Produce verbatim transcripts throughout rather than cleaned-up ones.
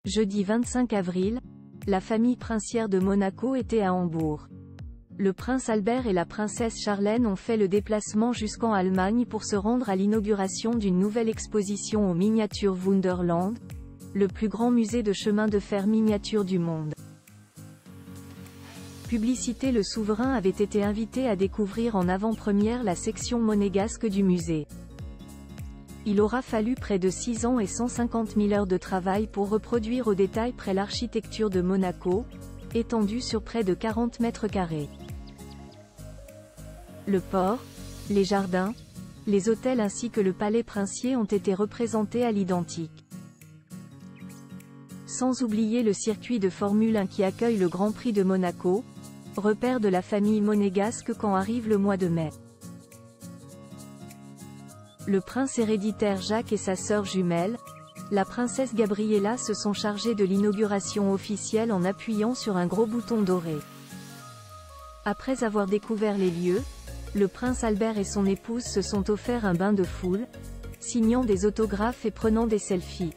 Jeudi vingt-cinq avril, la famille princière de Monaco était à Hambourg. Le prince Albert et la princesse Charlène ont fait le déplacement jusqu'en Allemagne pour se rendre à l'inauguration d'une nouvelle exposition au Miniature Wunderland, le plus grand musée de chemin de fer miniature du monde. Publicité: le souverain avait été invité à découvrir en avant-première la section monégasque du musée. Il aura fallu près de six ans et cent cinquante mille heures de travail pour reproduire au détail près l'architecture de Monaco, étendue sur près de quarante mètres carrés. Le port, les jardins, les hôtels ainsi que le palais princier ont été représentés à l'identique. Sans oublier le circuit de Formule un qui accueille le Grand Prix de Monaco, repère de la famille monégasque quand arrive le mois de mai. Le prince héréditaire Jacques et sa sœur jumelle, la princesse Gabriella, se sont chargés de l'inauguration officielle en appuyant sur un gros bouton doré. Après avoir découvert les lieux, le prince Albert et son épouse se sont offerts un bain de foule, signant des autographes et prenant des selfies.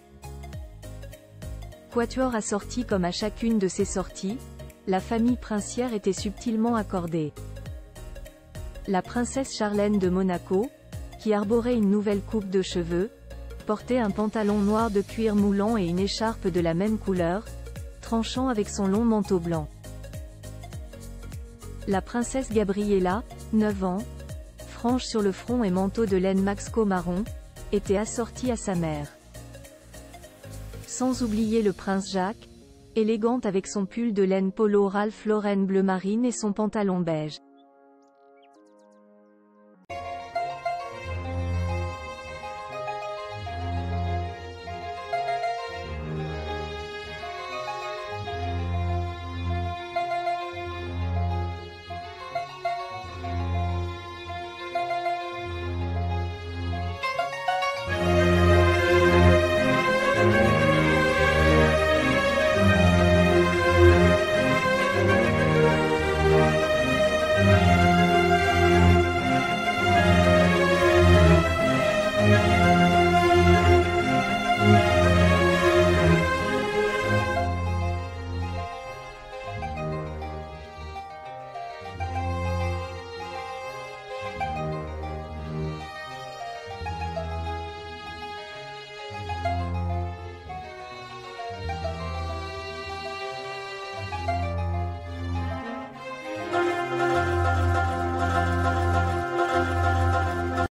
Quatuor assorti comme à chacune de ses sorties, la famille princière était subtilement accordée. La princesse Charlène de Monaco, qui arborait une nouvelle coupe de cheveux, portait un pantalon noir de cuir moulant et une écharpe de la même couleur, tranchant avec son long manteau blanc. La princesse Gabriella, neuf ans, frange sur le front et manteau de laine Maxco marron, était assortie à sa mère. Sans oublier le prince Jacques, élégante avec son pull de laine polo Ralph Lauren bleu marine et son pantalon beige.